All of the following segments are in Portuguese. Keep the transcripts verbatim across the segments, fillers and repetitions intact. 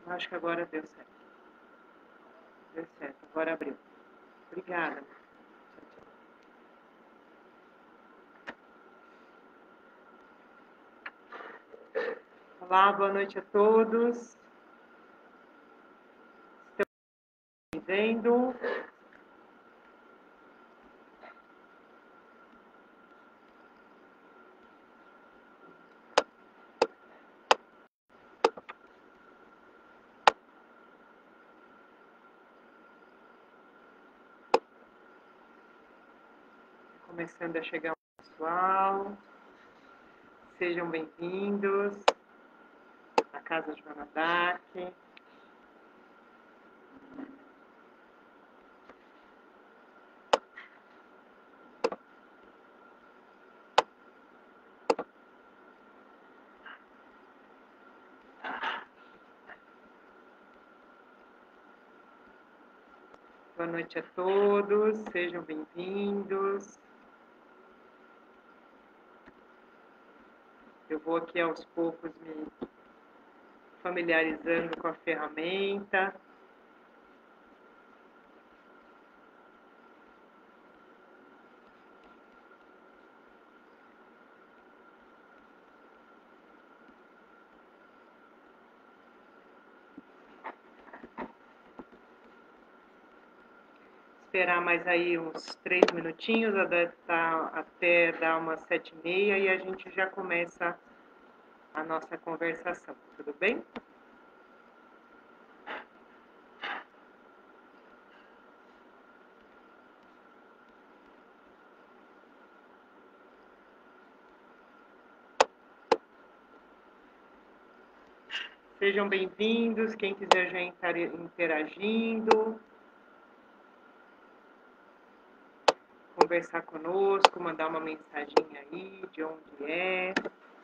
Acho que agora deu certo. Deu certo, agora abriu. Obrigada. Tchau, tchau. Olá, boa noite a todos. Estão me vendo? Começando a chegar o pessoal. Sejam bem-vindos à Casa Joana d'Arc. Boa noite a todos, sejam bem-vindos. Eu vou aqui aos poucos me familiarizando com a ferramenta. Esperar mais aí uns três minutinhos, até dar umas sete e meia, e a gente já começa a nossa conversação, tudo bem? Sejam bem-vindos, quem quiser já estar interagindo, conversar conosco, mandar uma mensagem aí de onde é.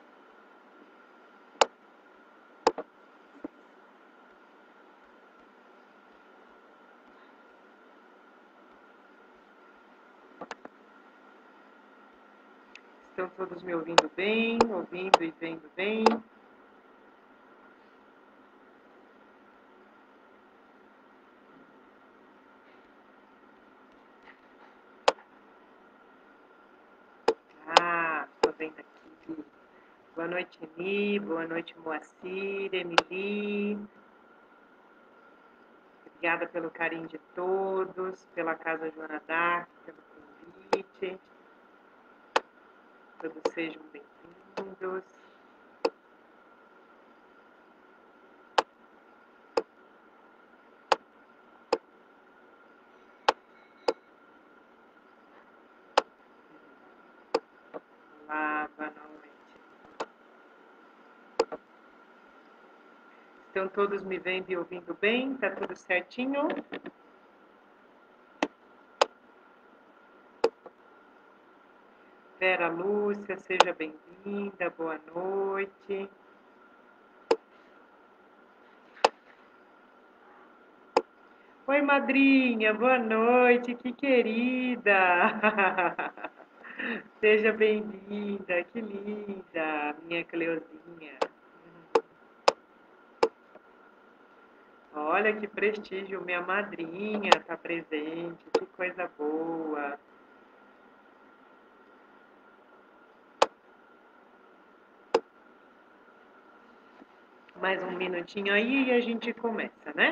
Estão todos me ouvindo bem, ouvindo e vendo bem? Ah, estou vendo aqui. Boa noite, Eni. Boa noite, Moacir, Emily. Obrigada pelo carinho de todos, pela Casa Joana d'Arc, pelo convite. Todos sejam bem-vindos. Olá, boa noite. Estão todos me vendo e ouvindo bem? Tá tudo certinho? Vera Lúcia, seja bem-vinda, boa noite. Oi, madrinha, boa noite, que querida. Seja bem-vinda, que linda, minha Cleuzinha. Olha que prestígio, minha madrinha está presente, que coisa boa. Mais um minutinho aí e a gente começa, né?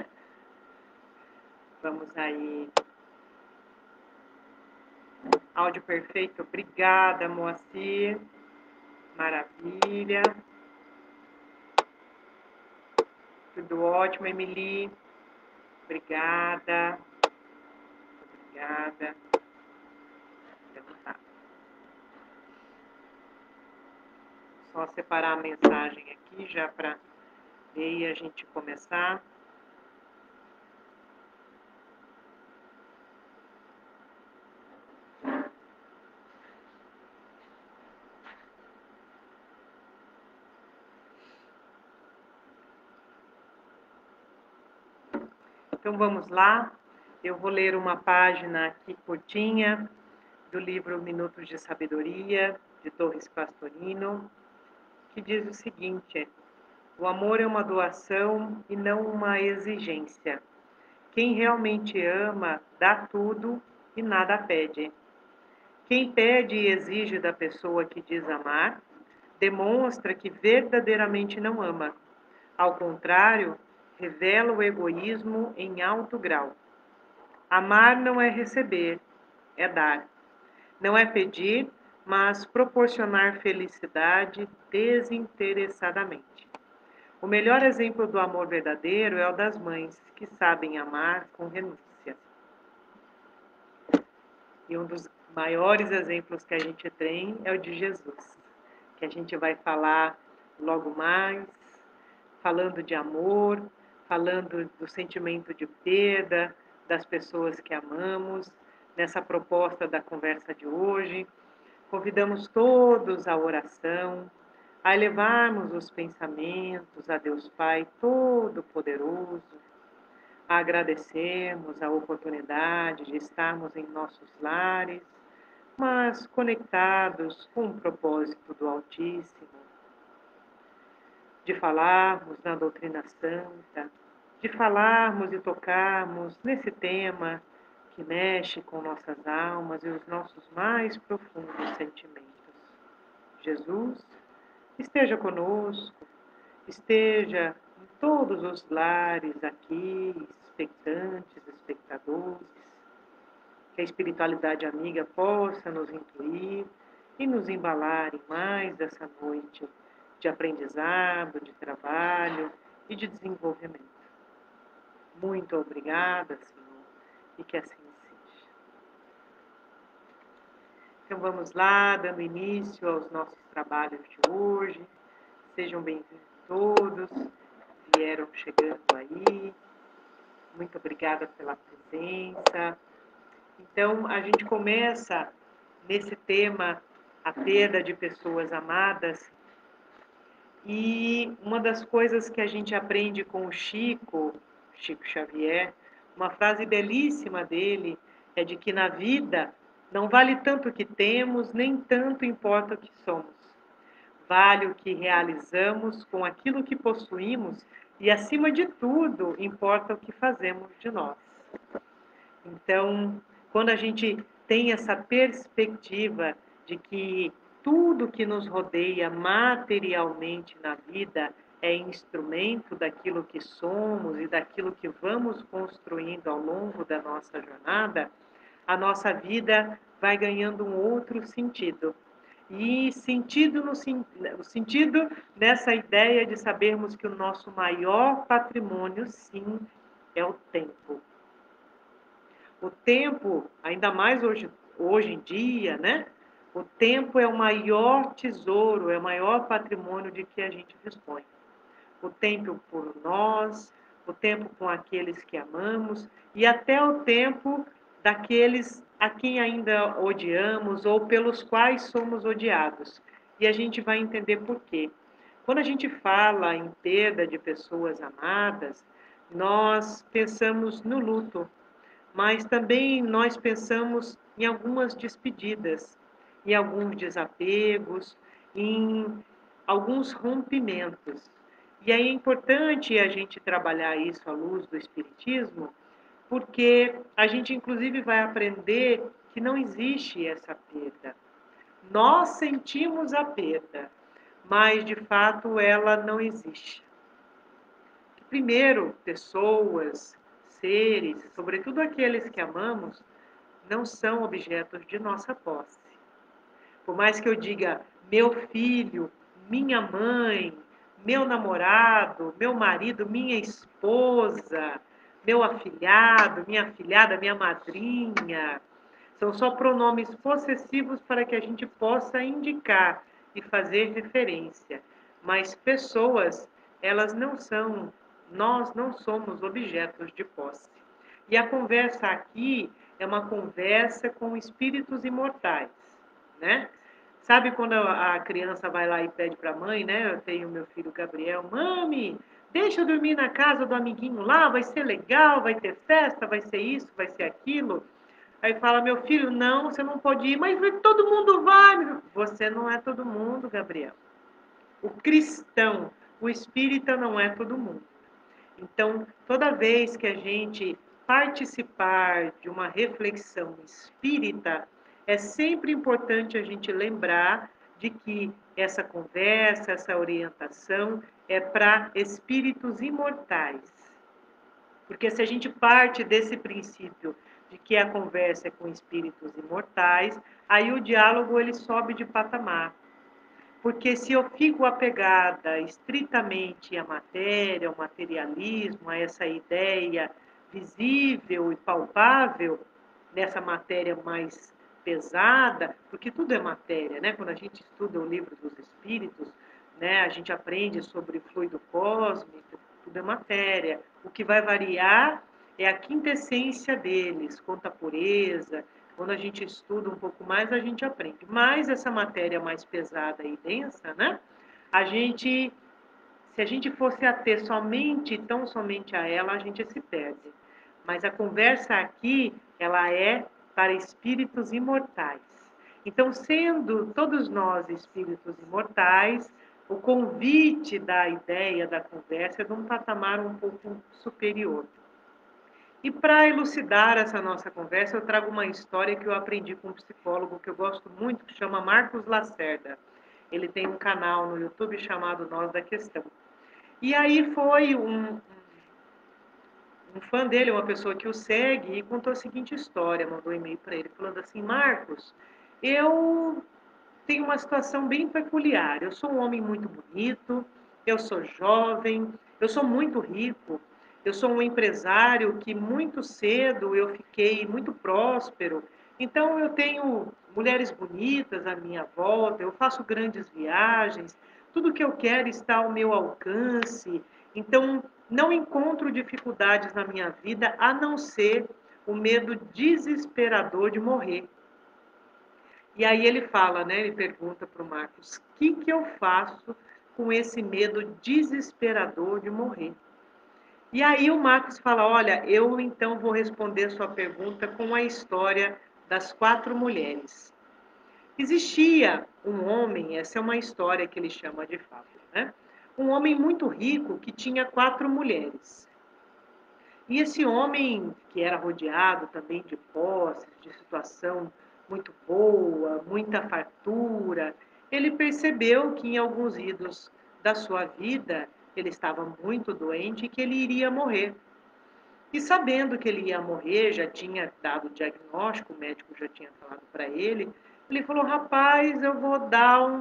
Vamos aí. Áudio perfeito, obrigada, Moacir. Maravilha. Tudo ótimo, Emily. Obrigada. Obrigada. Então tá. Só separar a mensagem aqui já para ver e a gente começar. Então vamos lá. Eu vou ler uma página aqui curtinha do livro Minutos de Sabedoria, de Torres Pastorino, que diz o seguinte: O amor é uma doação e não uma exigência. Quem realmente ama, dá tudo e nada pede. Quem pede e exige da pessoa que diz amar, demonstra que verdadeiramente não ama. Ao contrário, revela o egoísmo em alto grau. Amar não é receber, é dar. Não é pedir, mas proporcionar felicidade desinteressadamente. O melhor exemplo do amor verdadeiro é o das mães, que sabem amar com renúncia. E um dos maiores exemplos que a gente tem é o de Jesus, que a gente vai falar logo mais, falando de amor, falando do sentimento de perda das pessoas que amamos, nessa proposta da conversa de hoje. Convidamos todos à oração, a elevarmos os pensamentos a Deus Pai Todo-Poderoso, a agradecermos a oportunidade de estarmos em nossos lares, mas conectados com o propósito do Altíssimo, de falarmos na doutrina santa, de falarmos e tocarmos nesse tema que mexe com nossas almas e os nossos mais profundos sentimentos. Jesus, esteja conosco, esteja em todos os lares aqui, expectantes, espectadores, que a espiritualidade amiga possa nos incluir e nos embalar em mais essa noite de aprendizado, de trabalho e de desenvolvimento. Muito obrigada, Senhor, e que assim seja. Então vamos lá, dando início aos nossos trabalhos de hoje. Sejam bem-vindos todos, vieram chegando aí. Muito obrigada pela presença. Então, a gente começa nesse tema, a perda de pessoas amadas. E uma das coisas que a gente aprende com o Chico, Chico Xavier, uma frase belíssima dele, é de que na vida não vale tanto o que temos, nem tanto importa o que somos. Vale o que realizamos com aquilo que possuímos e, acima de tudo, importa o que fazemos de nós. Então, quando a gente tem essa perspectiva de que tudo que nos rodeia materialmente na vida é instrumento daquilo que somos e daquilo que vamos construindo ao longo da nossa jornada, a nossa vida vai ganhando um outro sentido. E sentido no o sentido nessa ideia de sabermos que o nosso maior patrimônio, sim, é o tempo. O tempo, ainda mais hoje, hoje em dia, né? O tempo é o maior tesouro, é o maior patrimônio de que a gente dispõe. O tempo por nós, o tempo com aqueles que amamos e até o tempo daqueles a quem ainda odiamos ou pelos quais somos odiados. E a gente vai entender por quê. Quando a gente fala em perda de pessoas amadas, nós pensamos no luto, mas também nós pensamos em algumas despedidas, em alguns desapegos, em alguns rompimentos. E é importante a gente trabalhar isso à luz do Espiritismo, porque a gente, inclusive, vai aprender que não existe essa perda. Nós sentimos a perda, mas, de fato, ela não existe. Primeiro, pessoas, seres, sobretudo aqueles que amamos, não são objetos de nossa posse. Por mais que eu diga meu filho, minha mãe, meu namorado, meu marido, minha esposa, meu afilhado, minha afilhada, minha madrinha, são só pronomes possessivos para que a gente possa indicar e fazer referência. Mas pessoas, elas não são, nós não somos objetos de posse. E a conversa aqui é uma conversa com espíritos imortais, né? Sabe quando a criança vai lá e pede para a mãe, né? Eu tenho meu filho Gabriel, mami, deixa eu dormir na casa do amiguinho lá, vai ser legal, vai ter festa, vai ser isso, vai ser aquilo. Aí fala, meu filho, não, você não pode ir, mas todo mundo vai. Você não é todo mundo, Gabriel. O cristão, o espírita não é todo mundo. Então, toda vez que a gente participar de uma reflexão espírita, é sempre importante a gente lembrar de que essa conversa, essa orientação é para espíritos imortais. Porque se a gente parte desse princípio de que a conversa é com espíritos imortais, aí o diálogo ele sobe de patamar. Porque se eu fico apegada estritamente à matéria, ao materialismo, a essa ideia visível e palpável, nessa matéria mais pesada, porque tudo é matéria, né? Quando a gente estuda o livro dos espíritos, né, a gente aprende sobre fluido cósmico, tudo é matéria. O que vai variar é a quintessência deles, quanto à pureza. Quando a gente estuda um pouco mais, a gente aprende. Mas essa matéria mais pesada e densa, né? A gente, se a gente fosse ater somente, tão somente a ela, a gente se perde. Mas a conversa aqui, ela é para espíritos imortais. Então, sendo todos nós espíritos imortais, o convite da ideia da conversa é de um patamar um pouco superior. E para elucidar essa nossa conversa, eu trago uma história que eu aprendi com um psicólogo que eu gosto muito, que chama Marcos Lacerda. Ele tem um canal no YouTube chamado Nós da Questão. E aí foi um, um fã dele, uma pessoa que o segue, e contou a seguinte história, mandou um e-mail para ele, falando assim, Marcos, eu tenho uma situação bem peculiar. Eu sou um homem muito bonito, eu sou jovem, eu sou muito rico, eu sou um empresário que muito cedo eu fiquei muito próspero. Então eu tenho mulheres bonitas à minha volta, eu faço grandes viagens, tudo que eu quero está ao meu alcance. Então não encontro dificuldades na minha vida a não ser o medo desesperador de morrer. E aí ele fala, né? Ele pergunta para o Marcos: o que, que eu faço com esse medo desesperador de morrer? E aí o Marcos fala: olha, eu então vou responder sua pergunta com a história das quatro mulheres. Existia um homem, essa é uma história que ele chama de fábula, né? Um homem muito rico que tinha quatro mulheres. E esse homem, que era rodeado também de posses, de situação muito boa, muita fartura, ele percebeu que em alguns idos da sua vida ele estava muito doente e que ele iria morrer. E sabendo que ele ia morrer, já tinha dado o diagnóstico, o médico já tinha falado para ele, ele falou: rapaz, eu vou dar um,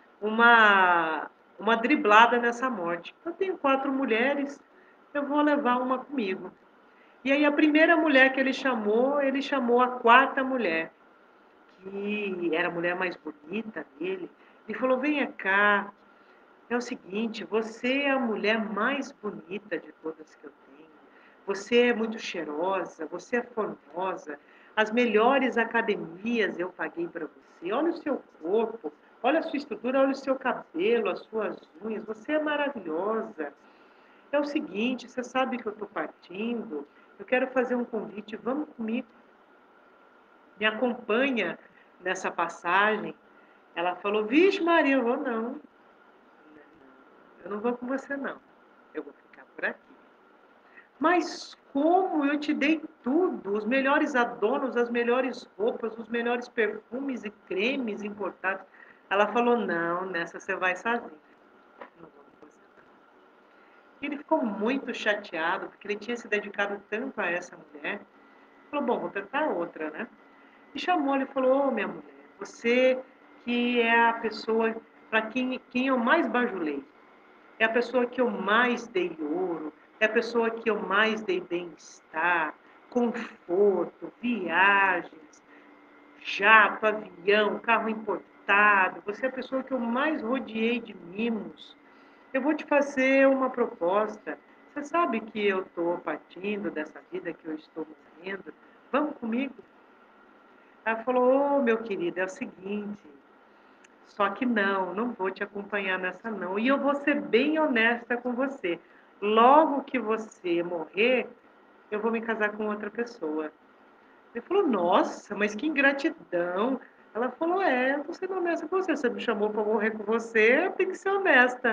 uma, uma driblada nessa morte. Eu tenho quatro mulheres, eu vou levar uma comigo. E aí a primeira mulher que ele chamou, ele chamou a quarta mulher, que era a mulher mais bonita dele. Ele falou: venha cá, é o seguinte, você é a mulher mais bonita de todas que eu tenho. Você é muito cheirosa, você é formosa. As melhores academias eu paguei para você. Olha o seu corpo, olha a sua estrutura, olha o seu cabelo, as suas unhas. Você é maravilhosa. É o seguinte, você sabe que eu estou partindo, eu quero fazer um convite, vamos comigo, me acompanha nessa passagem. Ela falou: vixe Maria, eu vou não, eu não vou com você não, eu vou ficar por aqui. Mas como eu te dei tudo, os melhores adornos, as melhores roupas, os melhores perfumes e cremes importados. Ela falou: não, nessa você vai sozinha. Não vou com você não. E ele ficou muito chateado, porque ele tinha se dedicado tanto a essa mulher. Falou: bom, vou tentar outra, né? E chamou ele e falou: ô, minha mulher, você que é a pessoa para quem, quem eu mais bajulei, é a pessoa que eu mais dei ouro, é a pessoa que eu mais dei bem-estar, conforto, viagens, jato, avião, carro importado. Você é a pessoa que eu mais rodeei de mimos. Eu vou te fazer uma proposta. Você sabe que eu estou partindo dessa vida, que eu estou morrendo. Vamos comigo? Ela falou: ô, meu querido, é o seguinte, só que não, não vou te acompanhar nessa não. E eu vou ser bem honesta com você. Logo que você morrer, eu vou me casar com outra pessoa. Ele falou: nossa, mas que ingratidão. Ela falou: é, eu vou ser honesta com você. Você me chamou para morrer com você, eu tenho que ser honesta.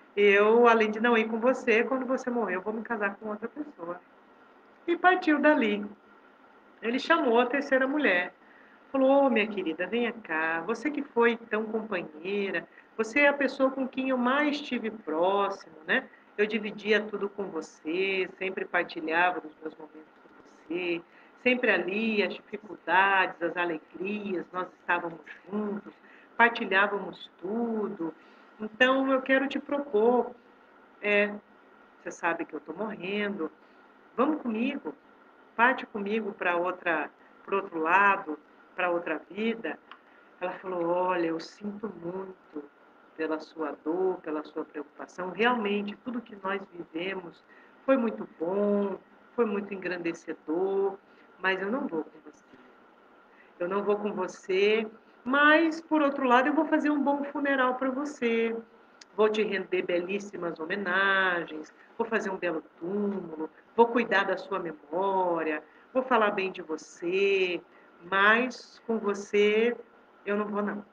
eu, além de não ir com você, quando você morrer, eu vou me casar com outra pessoa. E partiu dali. Ele chamou a terceira mulher. Falou, ô minha querida, venha cá, você que foi tão companheira, você é a pessoa com quem eu mais estive próximo, né? Eu dividia tudo com você, sempre partilhava dos meus momentos com você, sempre ali as dificuldades, as alegrias, nós estávamos juntos, partilhávamos tudo. Então eu quero te propor, é, você sabe que eu estou morrendo, vamos comigo, parte comigo para outra, para outro lado, para outra vida. Ela falou: olha, eu sinto muito pela sua dor, pela sua preocupação. Realmente, tudo que nós vivemos foi muito bom, foi muito engrandecedor, mas eu não vou com você. Eu não vou com você, mas, por outro lado, eu vou fazer um bom funeral para você. Vou te render belíssimas homenagens, vou fazer um belo túmulo, vou cuidar da sua memória, vou falar bem de você, mas com você eu não vou não.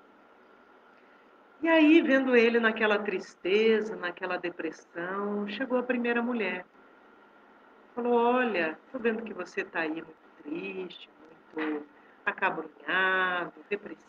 E aí, vendo ele naquela tristeza, naquela depressão, chegou a primeira mulher. Falou, olha, estou vendo que você está aí muito triste, muito acabrunhado, depressivo.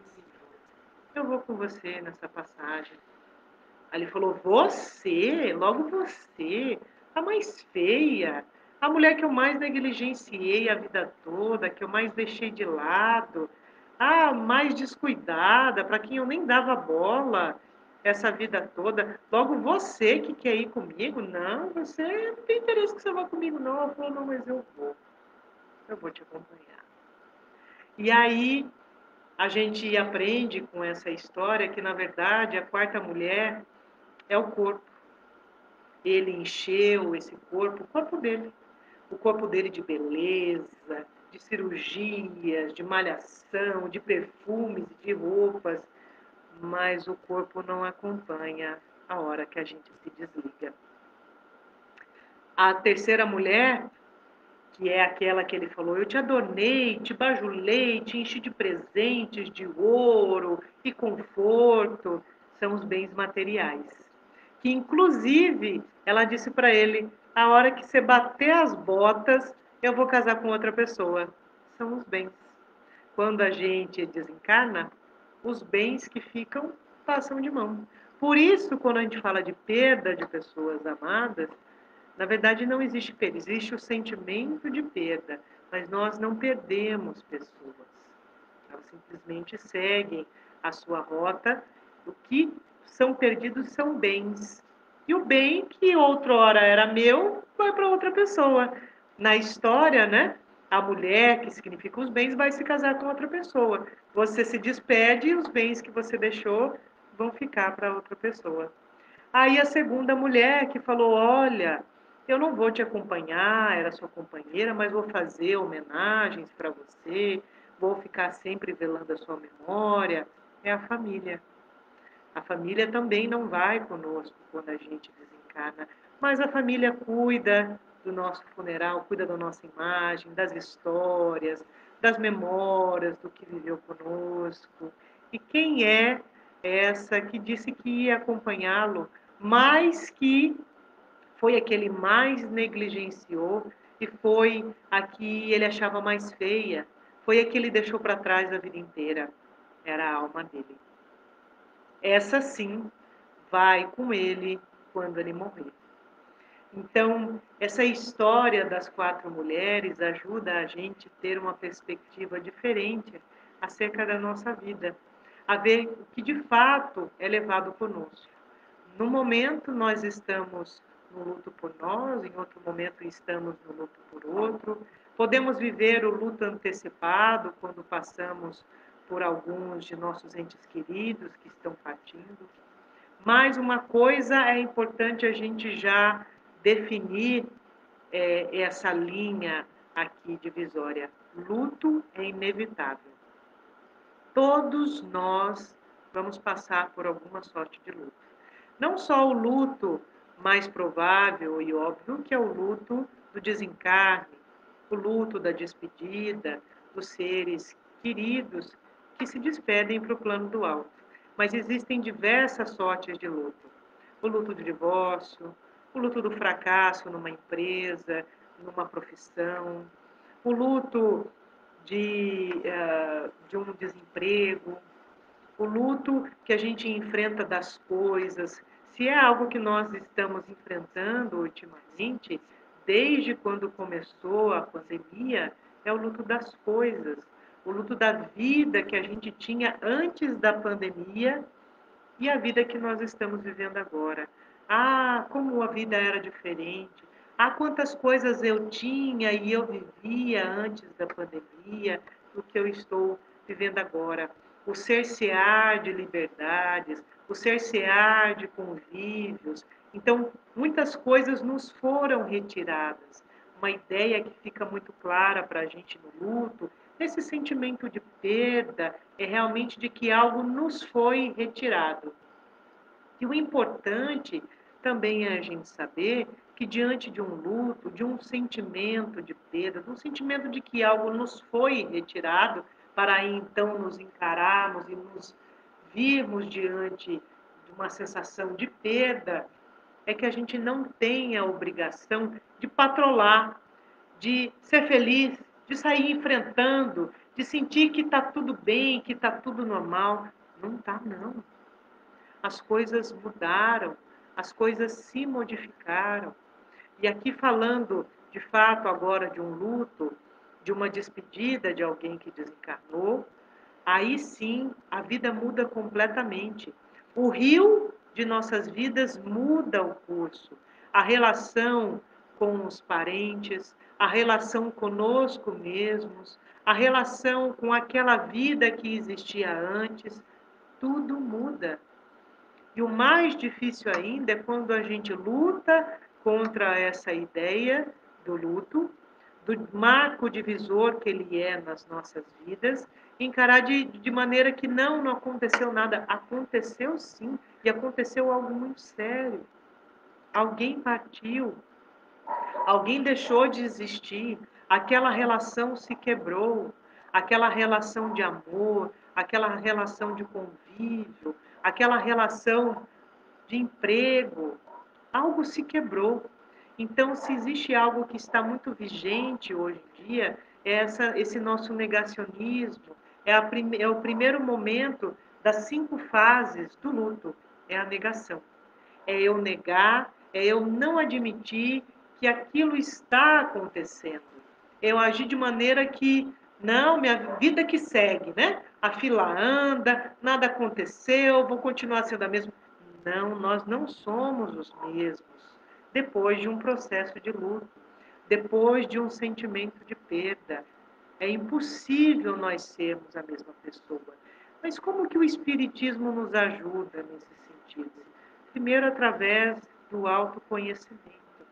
Eu vou com você nessa passagem. Aí ele falou, você, logo você, a mais feia, a mulher que eu mais negligenciei a vida toda, que eu mais deixei de lado, a mais descuidada, para quem eu nem dava bola essa vida toda. Logo você que quer ir comigo? Não, você não tem interesse que você vá comigo, não. Ela falou, não, mas eu vou, eu vou te acompanhar. E aí a gente aprende com essa história que, na verdade, a quarta mulher é o corpo. Ele encheu esse corpo, o corpo dele, o corpo dele de beleza, de cirurgias, de malhação, de perfumes, de roupas, mas o corpo não acompanha a hora que a gente se desliga. A terceira mulher, que é aquela que ele falou, eu te adornei, te bajulei, te enchi de presentes, de ouro e conforto, são os bens materiais. Que inclusive, ela disse para ele, a hora que você bater as botas, eu vou casar com outra pessoa. São os bens. Quando a gente desencarna, os bens que ficam passam de mão. Por isso, quando a gente fala de perda de pessoas amadas, na verdade, não existe perda, existe o sentimento de perda, mas nós não perdemos pessoas. Elas simplesmente seguem a sua rota. O que são perdidos são bens. E o bem que outrora era meu, vai para outra pessoa. Na história, né? A mulher, que significa os bens, vai se casar com outra pessoa. Você se despede e os bens que você deixou vão ficar para outra pessoa. Aí a segunda mulher que falou: olha, eu não vou te acompanhar, era sua companheira, mas vou fazer homenagens para você, vou ficar sempre velando a sua memória. É a família. A família também não vai conosco quando a gente desencarna, mas a família cuida do nosso funeral, cuida da nossa imagem, das histórias, das memórias, do que viveu conosco. E quem é essa que disse que ia acompanhá-lo, mas que foi a que ele mais negligenciou e foi a que ele achava mais feia, foi a que ele deixou para trás a vida inteira, era a alma dele. Essa sim vai com ele quando ele morrer. Então, essa história das quatro mulheres ajuda a gente a ter uma perspectiva diferente acerca da nossa vida, a ver o que de fato é levado conosco. No momento, nós estamos no luto por nós, em outro momento, estamos no luto por outro. Podemos viver o luto antecipado quando passamos por alguns de nossos entes queridos que estão partindo. Mas uma coisa é importante a gente já definir é, essa linha aqui divisória. Luto é inevitável. Todos nós vamos passar por alguma sorte de luto. Não só o luto mais provável e óbvio, que é o luto do desencarne, o luto da despedida, dos seres queridos que se despedem para o plano do alto. Mas existem diversas sortes de luto. o luto de divórcio, o luto do fracasso numa empresa, numa profissão, o luto de, uh, de um desemprego, o luto que a gente enfrenta das coisas. Se é algo que nós estamos enfrentando ultimamente, desde quando começou a pandemia, é o luto das coisas, o luto da vida que a gente tinha antes da pandemia e a vida que nós estamos vivendo agora. Ah, como a vida era diferente. Ah, quantas coisas eu tinha e eu vivia antes da pandemia, do que eu estou vivendo agora. O cercear de liberdades, o cercear de convívios. Então, muitas coisas nos foram retiradas. Uma ideia que fica muito clara para a gente no luto, esse sentimento de perda, é realmente de que algo nos foi retirado. E o importante também é a gente saber que diante de um luto, de um sentimento de perda, de um sentimento de que algo nos foi retirado, para aí então nos encararmos e nos virmos diante de uma sensação de perda, é que a gente não tem a obrigação de patrolar, de ser feliz, de sair enfrentando, de sentir que está tudo bem, que está tudo normal. Não está, não. As coisas mudaram, as coisas se modificaram. E aqui falando, de fato, agora de um luto, de uma despedida de alguém que desencarnou, aí sim a vida muda completamente. O rio de nossas vidas muda o curso. A relação com os parentes, a relação conosco mesmos, a relação com aquela vida que existia antes, tudo muda. E o mais difícil ainda é quando a gente luta contra essa ideia do luto, do marco divisor que ele é nas nossas vidas, encarar de, de maneira que não, não aconteceu nada. Aconteceu sim, e aconteceu algo muito sério. Alguém partiu, alguém deixou de existir, aquela relação se quebrou, aquela relação de amor, aquela relação de convívio, aquela relação de emprego, algo se quebrou. Então, se existe algo que está muito vigente hoje em dia, é essa, esse nosso negacionismo, é, a prime, é o primeiro momento das cinco fases do luto, é a negação. É eu negar, é eu não admitir que aquilo está acontecendo. Eu agir de maneira que, não, minha vida que segue, né? A fila anda, nada aconteceu, vou continuar sendo a mesma. Não, nós não somos os mesmos depois de um processo de luto, depois de um sentimento de perda. É impossível nós sermos a mesma pessoa. Mas como que o Espiritismo nos ajuda nesse sentido? Primeiro, através do autoconhecimento.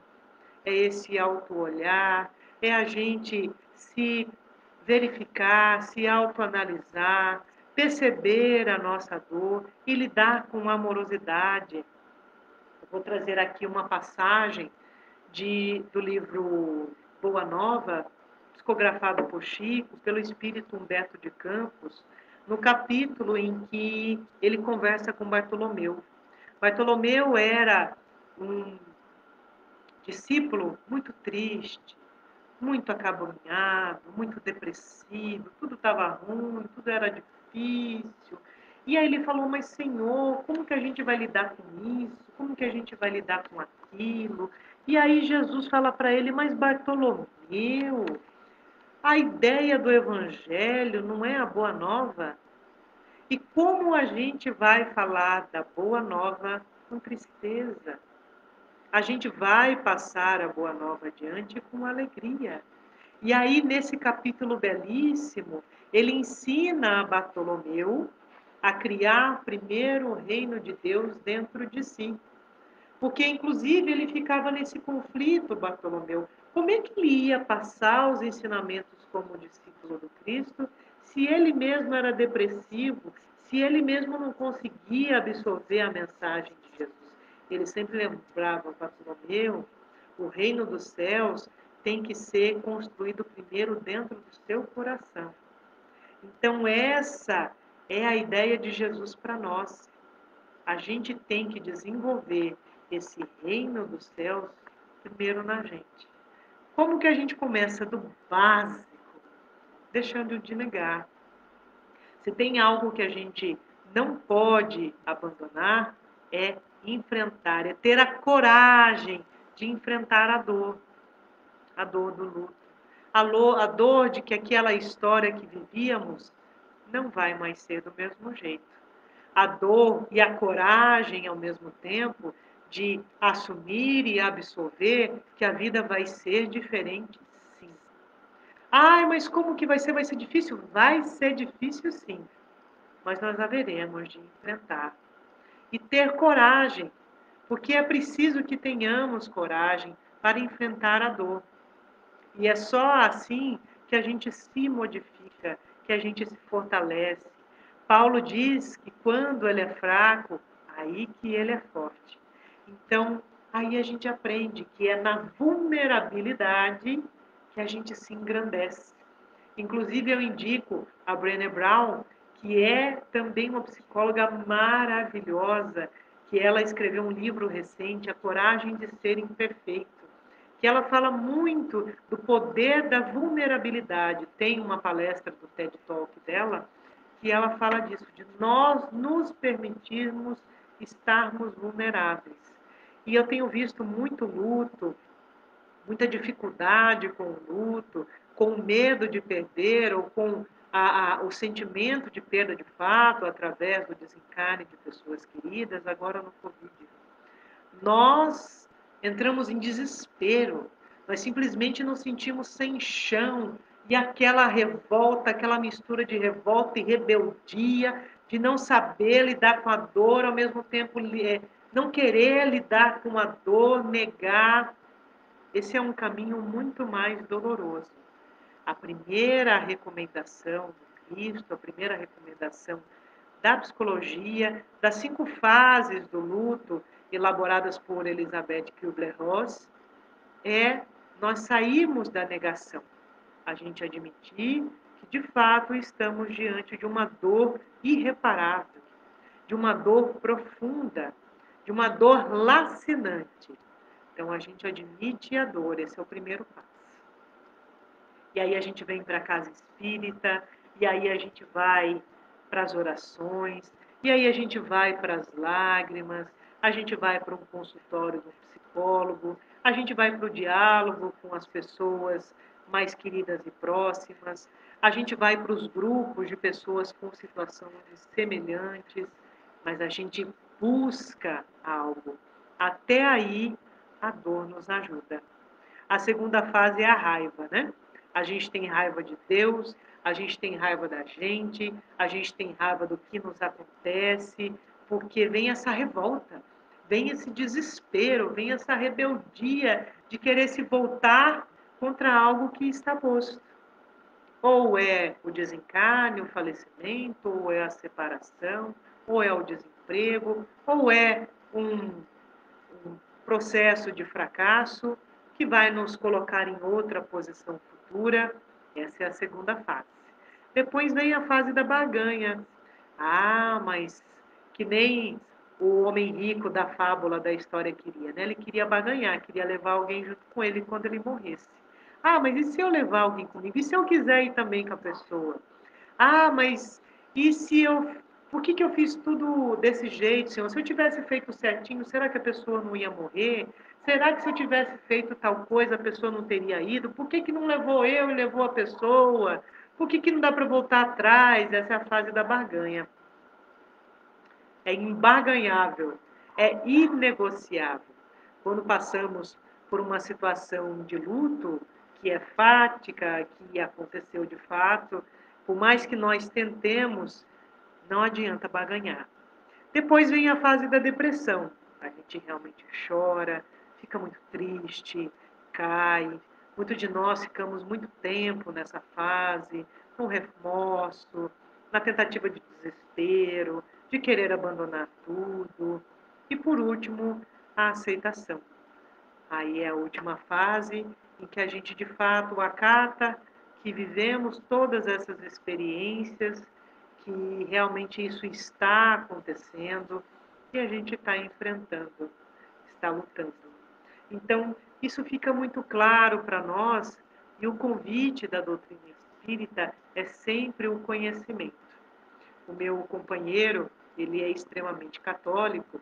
É esse auto-olhar, é a gente se verificar, se autoanalisar, perceber a nossa dor e lidar com amorosidade. Eu vou trazer aqui uma passagem de, do livro Boa Nova, psicografado por Chico, pelo espírito Humberto de Campos, no capítulo em que ele conversa com Bartolomeu. Bartolomeu era um discípulo muito triste, muito acabrunhado, muito depressivo, tudo estava ruim, tudo era difícil. E aí ele falou, mas Senhor, como que a gente vai lidar com isso? Como que a gente vai lidar com aquilo? E aí Jesus fala para ele, mas Bartolomeu, a ideia do Evangelho não é a Boa Nova? E como a gente vai falar da Boa Nova com tristeza? A gente vai passar a Boa Nova adiante com alegria. E aí, nesse capítulo belíssimo, ele ensina a Bartolomeu a criar primeiro o reino de Deus dentro de si. Porque, inclusive, ele ficava nesse conflito, Bartolomeu. Como é que ele ia passar os ensinamentos como discípulo do Cristo, se ele mesmo era depressivo, se ele mesmo não conseguia absorver a mensagem de Jesus? Ele sempre lembrava, Bartolomeu, o reino dos céus tem que ser construído primeiro dentro do seu coração. Então, essa é a ideia de Jesus para nós. a gente tem que desenvolver esse reino dos céus primeiro na gente. Como que a gente começa do básico, deixando de negar? Se tem algo que a gente não pode abandonar, é enfrentar, é ter a coragem de enfrentar a dor, a dor do luto, a, lo, a dor de que aquela história que vivíamos não vai mais ser do mesmo jeito. A dor e a coragem, ao mesmo tempo, de assumir e absorver que a vida vai ser diferente, sim. Ai, mas como que vai ser? Vai ser difícil? Vai ser difícil, sim. Mas nós haveremos de enfrentar. E ter coragem, porque é preciso que tenhamos coragem para enfrentar a dor. E é só assim que a gente se modifica, que a gente se fortalece. Paulo diz que quando ele é fraco, aí que ele é forte. Então, aí a gente aprende que é na vulnerabilidade que a gente se engrandece. Inclusive, eu indico a Brené Brown, que é também uma psicóloga maravilhosa, que ela escreveu um livro recente, A Coragem de Ser Imperfeito, que ela fala muito do poder da vulnerabilidade. Tem uma palestra do TED Talk dela, que ela fala disso, de nós nos permitirmos estarmos vulneráveis. E eu tenho visto muito luto, muita dificuldade com o luto, com o medo de perder ou com a, a, o sentimento de perda de fato através do desencarne de pessoas queridas, agora no Covid. Nós entramos em desespero, nós simplesmente nos sentimos sem chão, e aquela revolta, aquela mistura de revolta e rebeldia, de não saber lidar com a dor, ao mesmo tempo não querer lidar com a dor, negar. Esse é um caminho muito mais doloroso. A primeira recomendação do Cristo, a primeira recomendação da psicologia, das cinco fases do luto, elaboradas por Elizabeth Kübler-Ross, é nós sairmos da negação. A gente admitir que, de fato, estamos diante de uma dor irreparável, de uma dor profunda, de uma dor lacinante. Então, a gente admite a dor, esse é o primeiro passo. E aí a gente vem para a casa espírita, e aí a gente vai para as orações, e aí a gente vai para as lágrimas, a gente vai para um consultório do psicólogo, a gente vai para o diálogo com as pessoas mais queridas e próximas, a gente vai para os grupos de pessoas com situações semelhantes, mas a gente busca algo. Até aí, a dor nos ajuda. A segunda fase é a raiva, né? A gente tem raiva de Deus, a gente tem raiva da gente, a gente tem raiva do que nos acontece, porque vem essa revolta, vem esse desespero, vem essa rebeldia de querer se voltar contra algo que está posto. Ou é o desencarne, o falecimento, ou é a separação, ou é o desemprego, ou é um, um processo de fracasso que vai nos colocar em outra posição futura. Essa é a segunda fase. Depois vem a fase da barganha. Ah, mas que nem o homem rico da fábula da história queria, né? Ele queria barganhar, queria levar alguém junto com ele quando ele morresse. Ah, mas e se eu levar alguém comigo? E se eu quiser ir também com a pessoa? Ah, mas e se eu... Por que, que eu fiz tudo desse jeito, Senhor? Se eu tivesse feito certinho, será que a pessoa não ia morrer? Será que se eu tivesse feito tal coisa, a pessoa não teria ido? Por que, que não levou eu e levou a pessoa? Por que, que não dá para voltar atrás? Essa é a fase da barganha. É imbarganhável, é inegociável. Quando passamos por uma situação de luto, que é fática, que aconteceu de fato, por mais que nós tentemos, não adianta barganhar. Depois vem a fase da depressão. A gente realmente chora, fica muito triste, cai. Muitos de nós ficamos muito tempo nessa fase, com remorso, na tentativa de desespero, de querer abandonar tudo. E por último, a aceitação. Aí é a última fase em que a gente de fato acata que vivemos todas essas experiências, que realmente isso está acontecendo, que a gente está enfrentando, está lutando. Então, isso fica muito claro para nós, e o convite da doutrina espírita é sempre o conhecimento. O meu companheiro, ele é extremamente católico,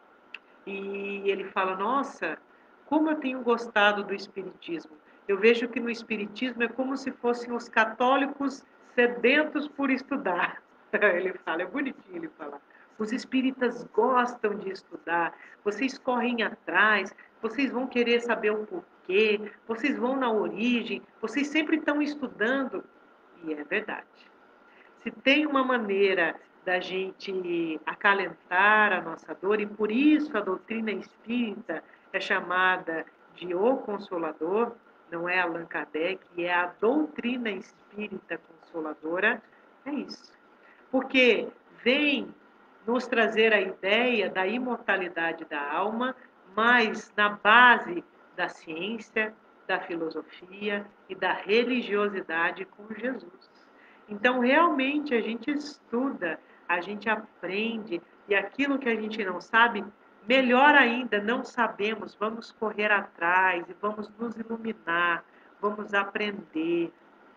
e ele fala, nossa, como eu tenho gostado do espiritismo. Eu vejo que no espiritismo é como se fossem os católicos sedentos por estudar. Ele fala, é bonitinho ele falar. Os espíritas gostam de estudar, vocês correm atrás, vocês vão querer saber o porquê, vocês vão na origem, vocês sempre estão estudando. E é verdade. Se tem uma maneira da gente acalentar a nossa dor, e por isso a doutrina espírita é chamada de O Consolador, não é Allan Kardec, é a doutrina espírita consoladora, é isso. Porque vem nos trazer a ideia da imortalidade da alma, mas na base da ciência, da filosofia e da religiosidade com Jesus. Então, realmente, a gente estuda, a gente aprende, e aquilo que a gente não sabe, melhor ainda, não sabemos, vamos correr atrás e vamos nos iluminar, vamos aprender.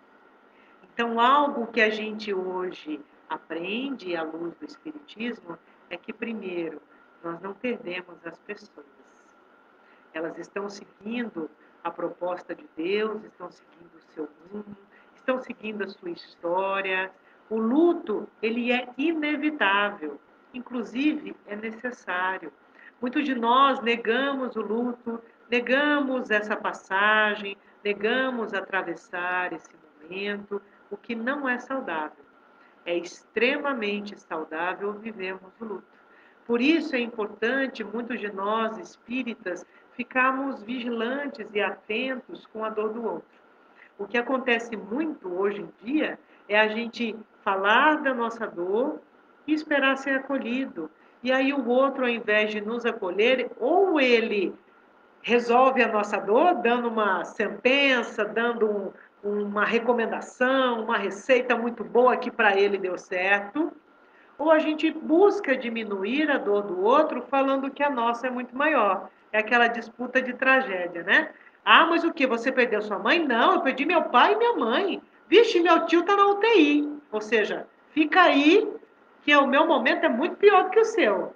Então, algo que a gente hoje aprende à luz do Espiritismo é que, primeiro, nós não perdemos as pessoas. Elas estão seguindo a proposta de Deus, estão seguindo o seu rumo, estão seguindo a sua história. O luto, ele é inevitável, inclusive é necessário. Muitos de nós negamos o luto, negamos essa passagem, negamos atravessar esse momento, o que não é saudável. É extremamente saudável vivermos o luto. Por isso é importante, muitos de nós espíritas, ficarmos vigilantes e atentos com a dor do outro. O que acontece muito hoje em dia é a gente falar da nossa dor e esperar ser acolhido. E aí o outro, ao invés de nos acolher, ou ele resolve a nossa dor dando uma sentença, dando um, uma recomendação, uma receita muito boa que para ele deu certo, ou a gente busca diminuir a dor do outro falando que a nossa é muito maior. É aquela disputa de tragédia, né? Ah, mas o que? Você perdeu sua mãe? Não, eu perdi meu pai e minha mãe. Vixe, meu tio está na U T I. Ou seja, fica aí que o meu momento é muito pior do que o seu.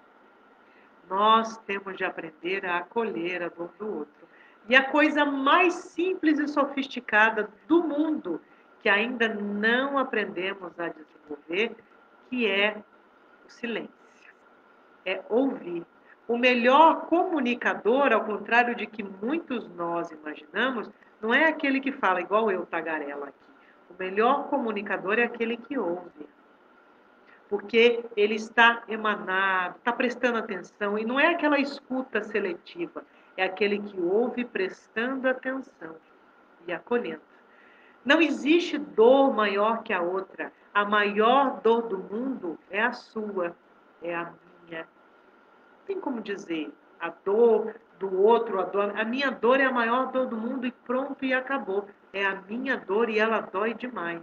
Nós temos de aprender a acolher a dor do outro. E a coisa mais simples e sofisticada do mundo, que ainda não aprendemos a desenvolver, que é o silêncio. É ouvir. O melhor comunicador, ao contrário de que muitos nós imaginamos, não é aquele que fala igual eu, tagarela aqui. O melhor comunicador é aquele que ouve. Porque ele está emanado, está prestando atenção, e não é aquela escuta seletiva, é aquele que ouve prestando atenção e acolhendo. Não existe dor maior que a outra. A maior dor do mundo é a sua, é a minha. Não tem como dizer a dor do outro, a dor. A minha dor é a maior dor do mundo e pronto, e acabou. É a minha dor e ela dói demais.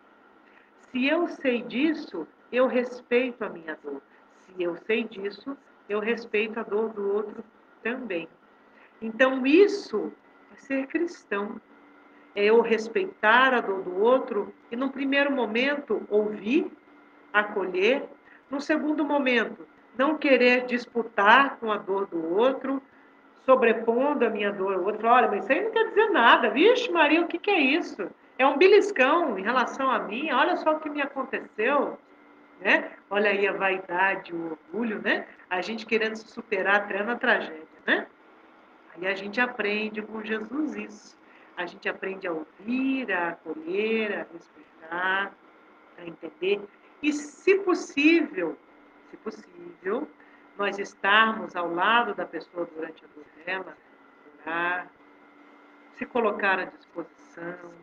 Se eu sei disso, eu respeito a minha dor. Se eu sei disso, eu respeito a dor do outro também. Então, isso é ser cristão. É eu respeitar a dor do outro e, no primeiro momento, ouvir, acolher. No segundo momento, não querer disputar com a dor do outro, sobrepondo a minha dor ao outro. Olha, mas isso aí não quer dizer nada. Vixe, Maria, o que, que é isso? É um beliscão em relação a mim. Olha só o que me aconteceu. Né? Olha aí a vaidade, o orgulho, né? A gente querendo se superar até na tragédia, né? Aí a gente aprende com Jesus isso. A gente aprende a ouvir, a acolher, a respeitar, a entender. E, se possível, se possível, nós estarmos ao lado da pessoa durante a dor dela, orar, se colocar à disposição,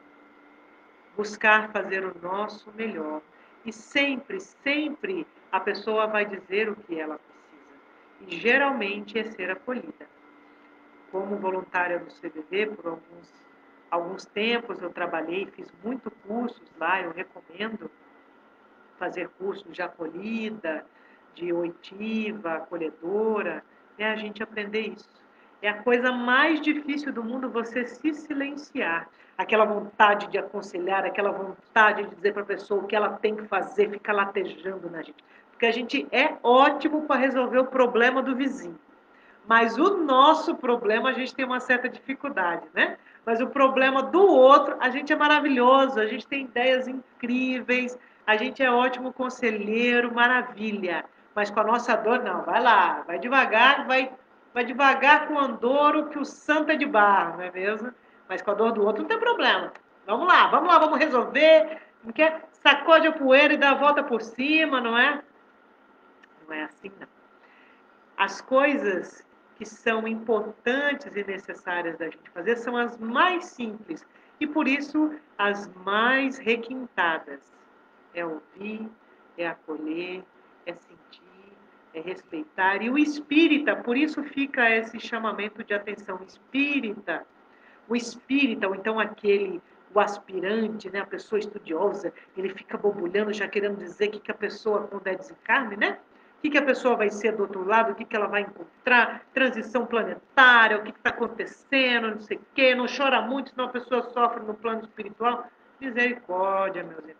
buscar fazer o nosso melhor. E sempre, sempre a pessoa vai dizer o que ela precisa. E geralmente é ser acolhida. Como voluntária do C B V, por alguns, alguns tempos eu trabalhei, fiz muito cursos lá, eu recomendo fazer cursos de acolhida, de oitiva, acolhedora, é a gente aprender isso. É a coisa mais difícil do mundo você se silenciar. Aquela vontade de aconselhar, aquela vontade de dizer para a pessoa o que ela tem que fazer, fica latejando na gente. Porque a gente é ótimo para resolver o problema do vizinho. Mas o nosso problema a gente tem uma certa dificuldade, né? Mas o problema do outro, a gente é maravilhoso, a gente tem ideias incríveis, a gente é ótimo conselheiro, maravilha. Mas com a nossa dor, não, vai lá, vai devagar, vai, vai devagar com o andouro que o santo é de barro, não é mesmo? Mas com a dor do outro não tem problema. Vamos lá, vamos lá, vamos resolver. Não quer? Sacode a poeira e dá a volta por cima, não é? Não é assim, não. As coisas que são importantes e necessárias da gente fazer são as mais simples e, por isso, as mais requintadas. É ouvir, é acolher, é sentir, é respeitar. E o espírita, por isso fica esse chamamento de atenção espírita. O espírita, ou então aquele, o aspirante, né, a pessoa estudiosa, ele fica borbulhando, já querendo dizer o que, que a pessoa, quando é desencarne, né? O que, que a pessoa vai ser do outro lado, o que, que ela vai encontrar, transição planetária, o que está acontecendo, não sei o quê, não chora muito, senão a pessoa sofre no plano espiritual. Misericórdia, meus irmãos.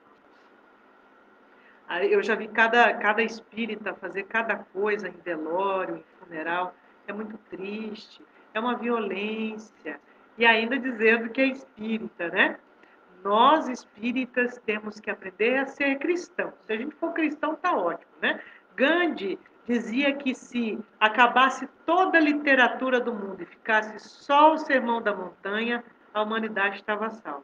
Eu já vi cada, cada espírita fazer cada coisa em velório, em funeral. É muito triste, é uma violência. E ainda dizendo que é espírita, né? Nós espíritas temos que aprender a ser cristãos. Se a gente for cristão, tá ótimo, né? Gandhi dizia que se acabasse toda a literatura do mundo e ficasse só o Sermão da Montanha, a humanidade estava salva.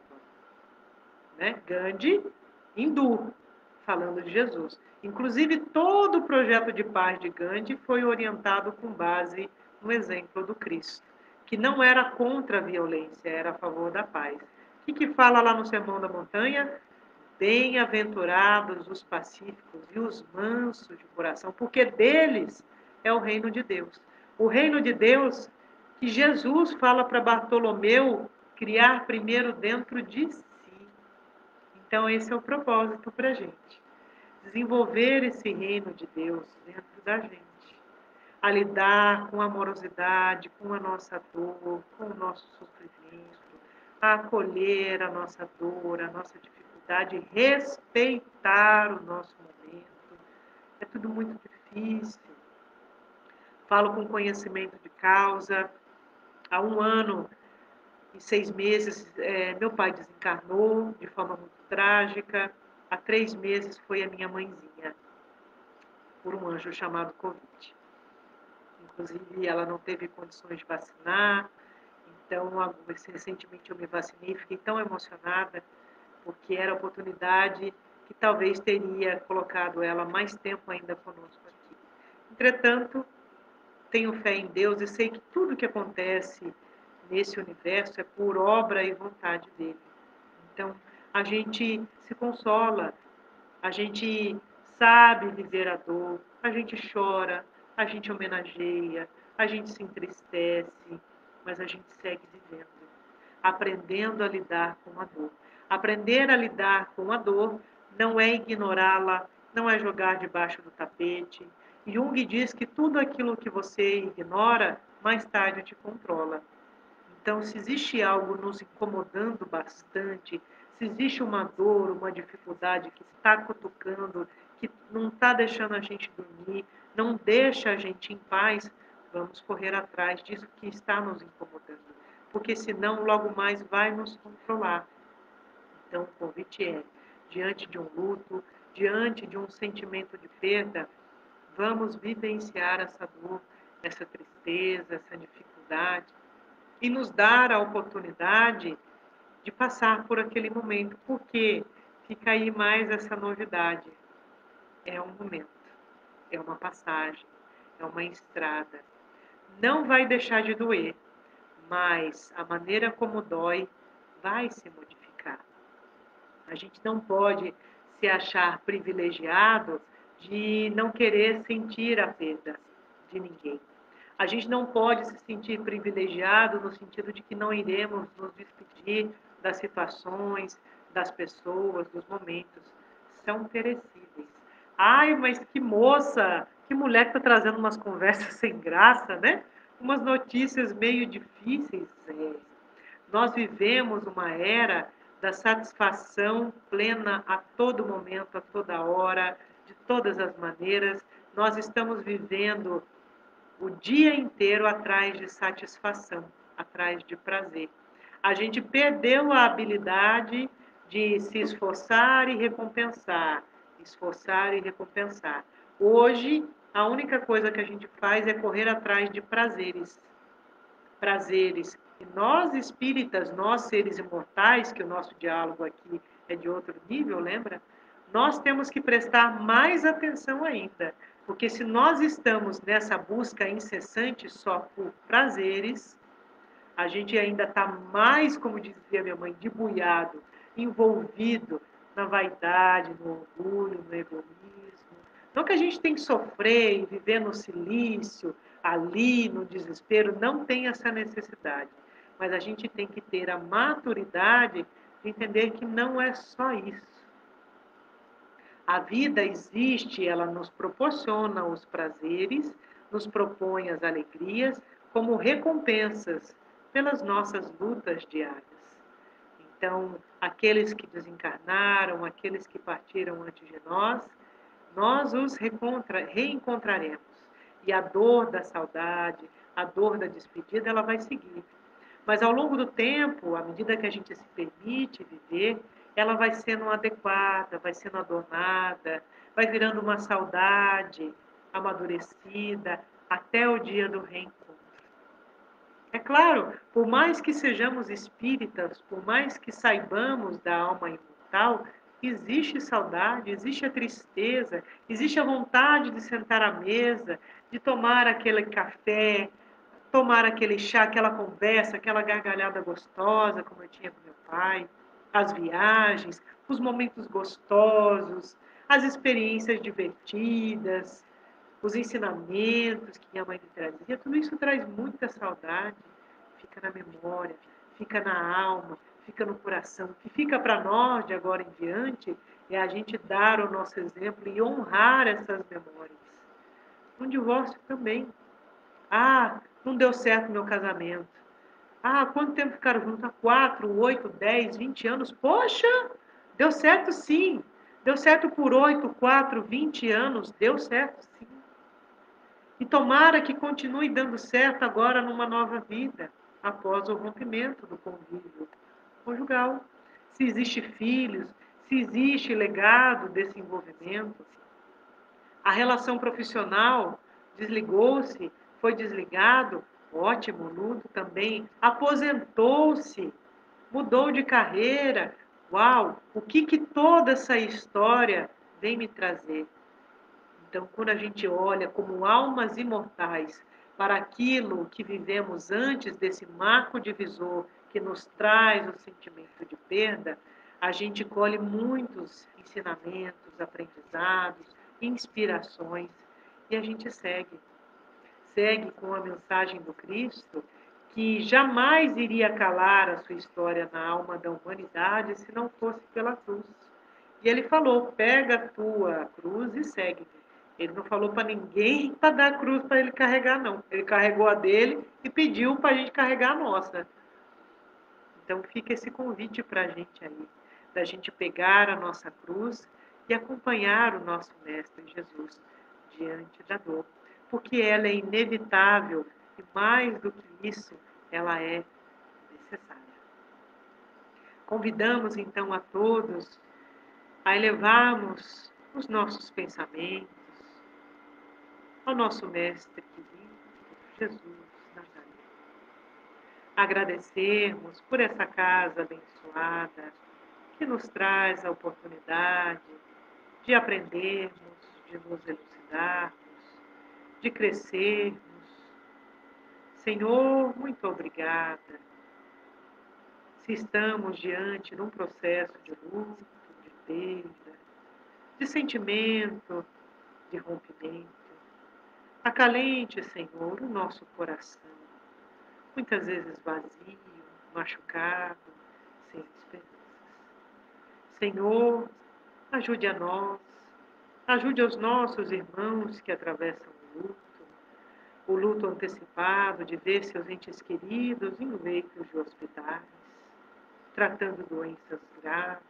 Né? Gandhi, hindu, falando de Jesus. Inclusive, todo o projeto de paz de Gandhi foi orientado com base no exemplo do Cristo, que não era contra a violência, era a favor da paz. O que, que fala lá no Sermão da Montanha? Bem-aventurados os pacíficos e os mansos de coração, porque deles é o reino de Deus. O reino de Deus que Jesus fala para Bartolomeu criar primeiro dentro de si. Então, esse é o propósito para a gente. Desenvolver esse reino de Deus dentro da gente. A lidar com a amorosidade, com a nossa dor, com o nosso sofrimento, a acolher a nossa dor, a nossa dificuldade, respeitar o nosso momento. É tudo muito difícil. Falo com conhecimento de causa. Há um ano e seis meses, é, meu pai desencarnou de forma muito trágica. Há três meses foi a minha mãezinha, por um anjo chamado Covid. Inclusive, ela não teve condições de vacinar, então, recentemente eu me vacinei e fiquei tão emocionada, porque era a oportunidade que talvez teria colocado ela mais tempo ainda conosco aqui. Entretanto, tenho fé em Deus e sei que tudo que acontece nesse universo é por obra e vontade dele. Então, a gente se consola, a gente sabe viver a dor, a gente chora, a gente homenageia, a gente se entristece, mas a gente segue vivendo, aprendendo a lidar com a dor. Aprender a lidar com a dor não é ignorá-la, não é jogar debaixo do tapete. Jung diz que tudo aquilo que você ignora, mais tarde te controla. Então, se existe algo nos incomodando bastante, se existe uma dor, uma dificuldade que está cutucando, que não está deixando a gente dormir, não deixa a gente em paz, vamos correr atrás disso que está nos incomodando. Porque senão, logo mais vai nos controlar. Então, o convite é, diante de um luto, diante de um sentimento de perda, vamos vivenciar essa dor, essa tristeza, essa dificuldade, e nos dar a oportunidade de passar por aquele momento, porque fica aí mais essa novidade. É um momento, é uma passagem, é uma estrada. Não vai deixar de doer, mas a maneira como dói vai se modificar. A gente não pode se achar privilegiado de não querer sentir a perda de ninguém. A gente não pode se sentir privilegiado no sentido de que não iremos nos despedir das situações, das pessoas, dos momentos. São perecíveis. Ai, mas que moça! Que mulher que está trazendo umas conversas sem graça, né? Umas notícias meio difíceis. É. Nós vivemos uma era da satisfação plena a todo momento, a toda hora, de todas as maneiras. Nós estamos vivendo o dia inteiro atrás de satisfação, atrás de prazer. A gente perdeu a habilidade de se esforçar e recompensar, esforçar e recompensar. Hoje, a única coisa que a gente faz é correr atrás de prazeres. Prazeres. E nós espíritas, nós seres imortais, que o nosso diálogo aqui é de outro nível, lembra? Nós temos que prestar mais atenção ainda, porque se nós estamos nessa busca incessante só por prazeres, a gente ainda está mais, como dizia minha mãe, debuiado, envolvido na vaidade, no orgulho, no egoísmo. Não que a gente tem que sofrer e viver no silício, ali, no desespero, não tem essa necessidade. Mas a gente tem que ter a maturidade de entender que não é só isso. A vida existe, ela nos proporciona os prazeres, nos propõe as alegrias como recompensas pelas nossas lutas diárias. Então, aqueles que desencarnaram, aqueles que partiram antes de nós, nós os reencontraremos. E a dor da saudade, a dor da despedida, ela vai seguir. Mas ao longo do tempo, à medida que a gente se permite viver, ela vai sendo adequada, vai sendo adornada, vai virando uma saudade amadurecida até o dia do reencontro. É claro, por mais que sejamos espíritas, por mais que saibamos da alma imortal, existe saudade, existe a tristeza, existe a vontade de sentar à mesa, de tomar aquele café, tomar aquele chá, aquela conversa, aquela gargalhada gostosa, como eu tinha com meu pai, as viagens, os momentos gostosos, as experiências divertidas, os ensinamentos que minha mãe me trazia, tudo isso traz muita saudade, fica na memória, fica na alma, fica no coração. O que fica para nós de agora em diante é a gente dar o nosso exemplo e honrar essas memórias. Um divórcio também. Ah, não deu certo meu casamento. Ah, quanto tempo ficaram juntos? Há quatro, oito, dez, vinte anos. Poxa, deu certo sim. Deu certo por oito, quatro, vinte anos. Deu certo sim. E tomara que continue dando certo agora numa nova vida, após o rompimento do convívio conjugal. Se existe filhos, se existe legado desse envolvimento. A relação profissional desligou-se, foi desligado, ótimo, luto também, aposentou-se, mudou de carreira. Uau, o que que toda essa história vem me trazer? Então, quando a gente olha como almas imortais para aquilo que vivemos antes desse marco divisor que nos traz o sentimento de perda, a gente colhe muitos ensinamentos, aprendizados, inspirações e a gente segue. Segue com a mensagem do Cristo que jamais iria calar a sua história na alma da humanidade se não fosse pela cruz. E ele falou: pega a tua cruz e segue-me. Ele não falou para ninguém para dar a cruz para ele carregar, não. Ele carregou a dele e pediu para a gente carregar a nossa. Então fica esse convite para a gente aí, da gente pegar a nossa cruz e acompanhar o nosso Mestre Jesus diante da dor. Porque ela é inevitável e mais do que isso, ela é necessária. Convidamos então a todos a elevarmos os nossos pensamentos ao nosso Mestre querido, Jesus Nazaré. Agradecermos por essa casa abençoada que nos traz a oportunidade de aprendermos, de nos elucidarmos, de crescermos. Senhor, muito obrigada. Se estamos diante de um processo de luto, de perda, de sentimento, de rompimento, acalente, Senhor, o nosso coração, muitas vezes vazio, machucado, sem esperanças. Senhor, ajude a nós Ajude aos nossos irmãos que atravessam o luto, o luto antecipado de ver seus entes queridos em leitos de hospitais, tratando doenças graves.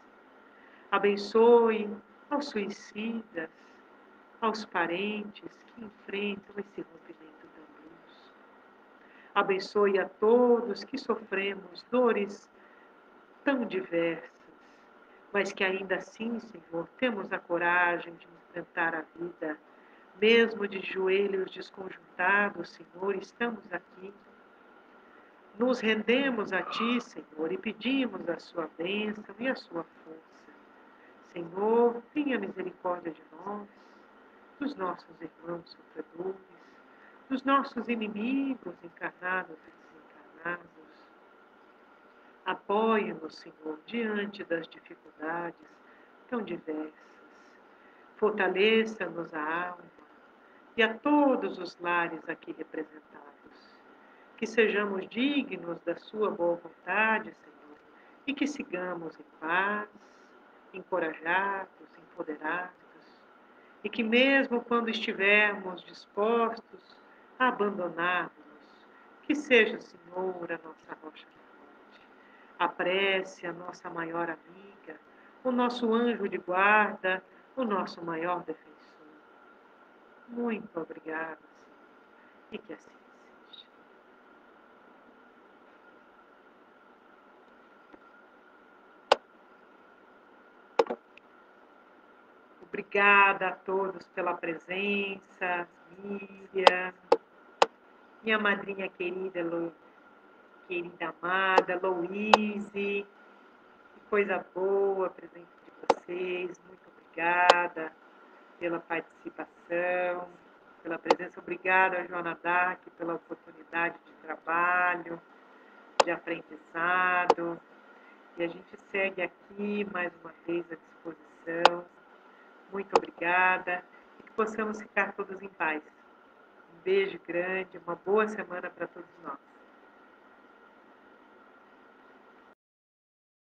Abençoe aos suicidas, aos parentes que enfrentam esse rompimento tão brusco. Abençoe a todos que sofremos dores tão diversas, mas que ainda assim, Senhor, temos a coragem de enfrentar a vida, mesmo de joelhos desconjuntados, Senhor, estamos aqui. Nos rendemos a Ti, Senhor, e pedimos a Sua bênção e a Sua força. Senhor, tenha misericórdia de nós, dos nossos irmãos sofredores, dos nossos inimigos encarnados e desencarnados. Apoie-nos, Senhor, diante das dificuldades tão diversas. Fortaleça-nos a alma e a todos os lares aqui representados. Que sejamos dignos da sua boa vontade, Senhor, e que sigamos em paz, encorajados, empoderados, e que mesmo quando estivermos dispostos a abandonar-nos, que seja o Senhor a nossa rocha forte, a prece, a nossa maior amiga, o nosso anjo de guarda, o nosso maior defensor. Muito obrigada, Senhor, e que assim seja. Obrigada a todos pela presença, Miriam, minha madrinha querida, Lu, querida amada, Louise, que coisa boa a presença de vocês, muito obrigada pela participação, pela presença, obrigada, Joana Dark, pela oportunidade de trabalho, de aprendizado, e a gente segue aqui mais uma vez à disposição. Muito obrigada e que possamos ficar todos em paz. Um beijo grande, uma boa semana para todos nós.